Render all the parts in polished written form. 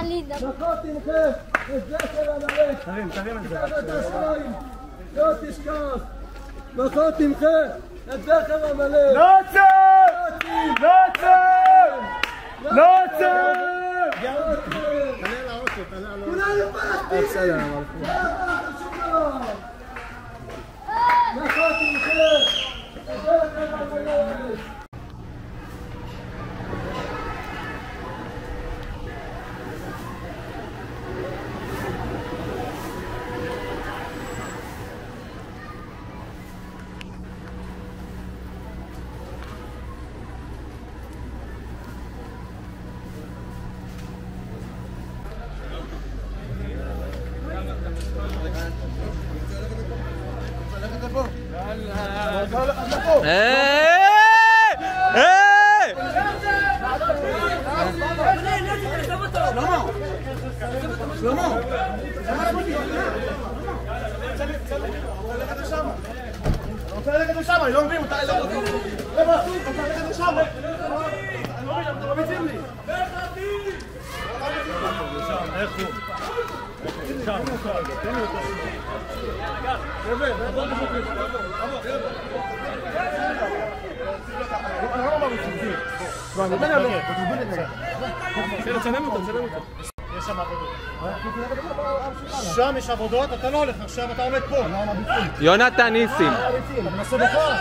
תמחה את זכר עמלק. תרים את זה. לא תשכח. תמחה את זכר עמלק. לא עוצר! לא עוצר! לא עוצר! כולנו פלסטינים! תמחה את זכר עמלק. שלמה! אתה רוצה ללכת לשם? אני לא מבין, אתה רוצה ללכת לשם? אני לא מבין, אתם מביצים לי! איך הוא? שם, תן לי אותו. תבוא, תצלם אותו. יש שם עבודות. שם יש עבודות, אתה לא הולך עכשיו, אתה עומד פה. יונתן ניסים. אתה מנסה בכוח?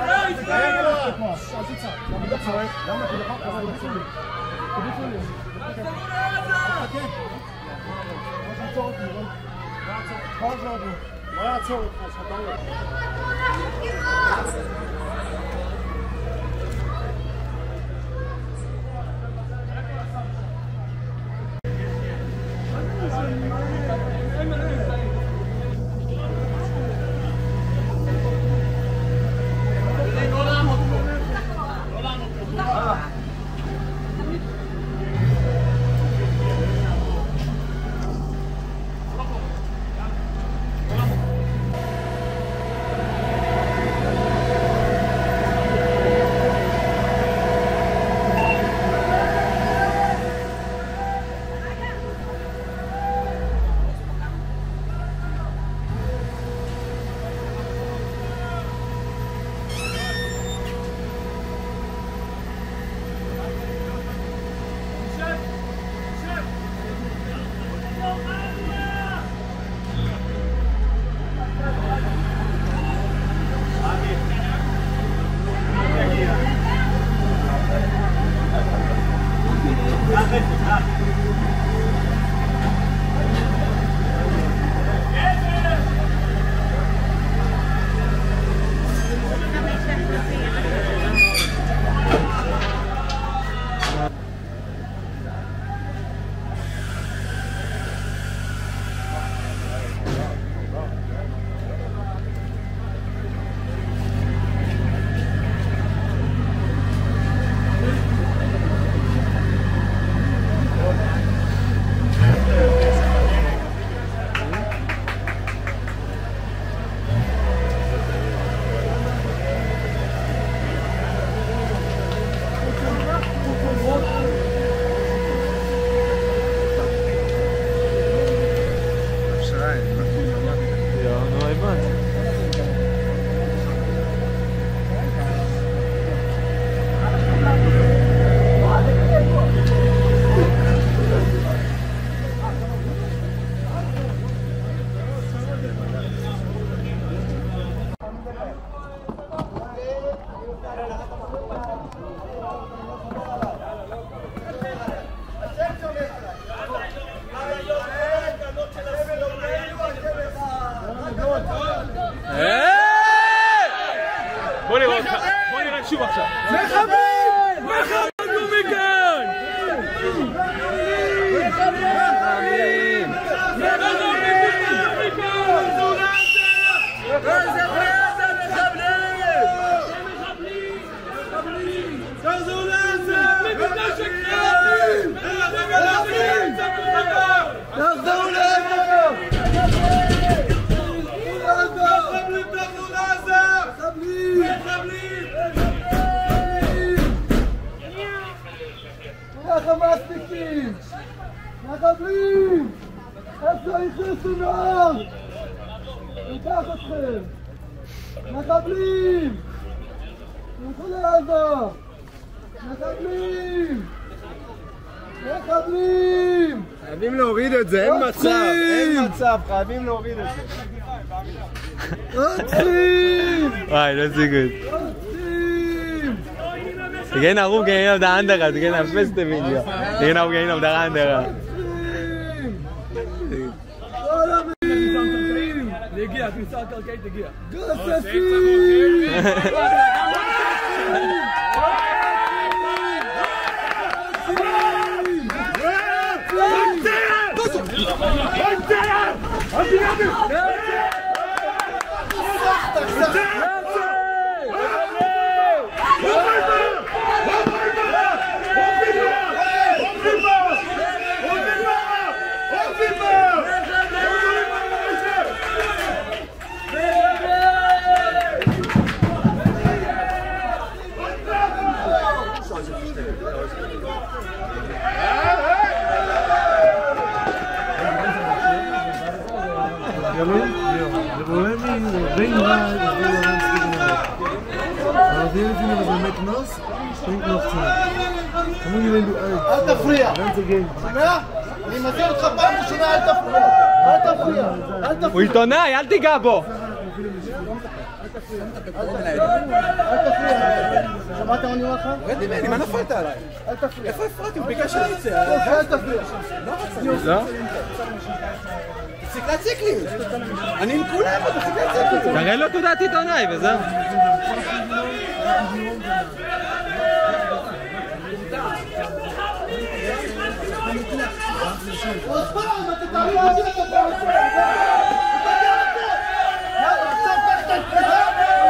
מה יעצור אותך? שאתה הולך? בוא נראה אותך, בוא נראה שוב עכשיו. מחבל! מחבל מכאן! מחבלים! איפה הכניסו נוער? ניקח אתכם! מחבלים! תלכו לעזה! מחבלים! מחבלים! חייבים להוריד את זה, אין מצב, אין מצב, חייבים להוריד את זה. רוצחים! וואי, לא סיגוד. Det er rum igen af der andre, det er en feste video. Det er igen af der andre. זה הגיע, הכניסה הקרקעית הגיעה. אל תפריע! שומע? אני מזהיר אותך פעם ראשונה, אל תפריע! אל תפריע! אל תפריע! הוא עיתונאי, אל תיגע בו! שמעת מה אני אומר לך? רדי ממני, מה נפלת עליי? אל תפריע! איפה הפרעתי? הוא ביקש שאני אצא! אל תפריע! לא? תפסיק להציק לי! אני עם כולם, תפסיק להציק לי! תראה לו תעודת עיתונאי וזהו. עוד פעם, אתה תעבור אותי לדבר הזה! יאללה, עכשיו קח את התפילה!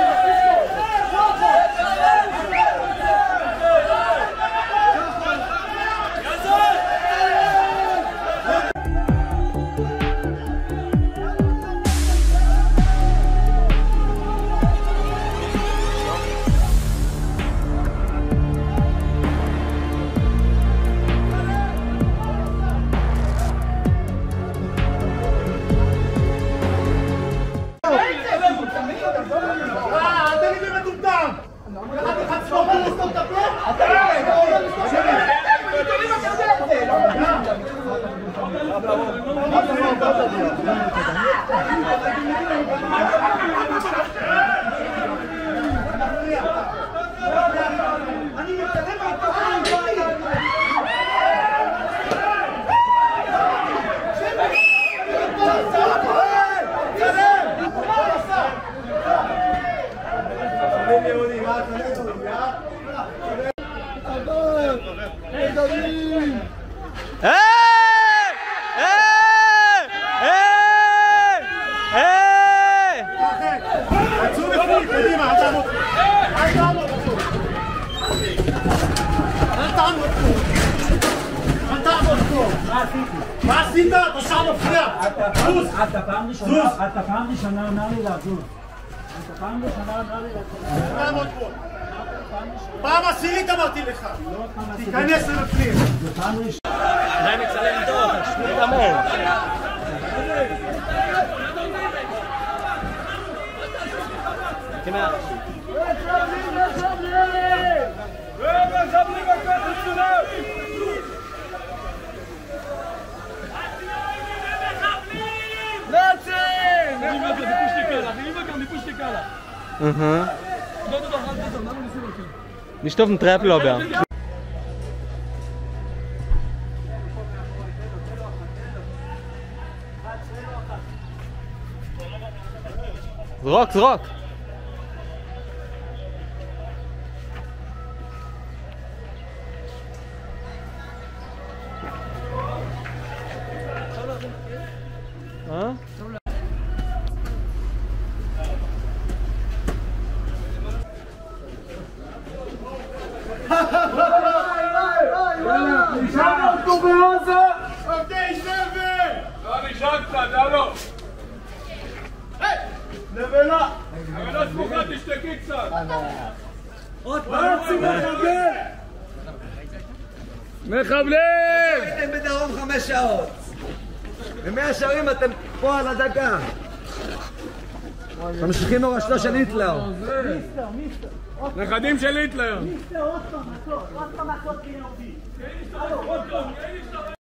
מה עשית? אתה שם מפריע! אתה פעם ראשונה אמר לי לעזוב. אתה פעם ראשונה אמר לי לעזוב. פעם עשירית אמרתי לך! תיכנס לפנים! זה פעם ראשונה. אולי מצלם טוב, תשמעי גמר. תמח. Nicht auf dem Treppenlobber. זרוק, זרוק. לבנה! לבנה סמוכה, תשתקי קצת! עוד פעם, ציבור חבר! מחבלים! הייתם בדרום 5 שעות. ב100 שערים אתם פה על הדקה. ממשיכים מורשתו של היטלר. נכדים של היטלר. עוד פעם, מכות ביהודי.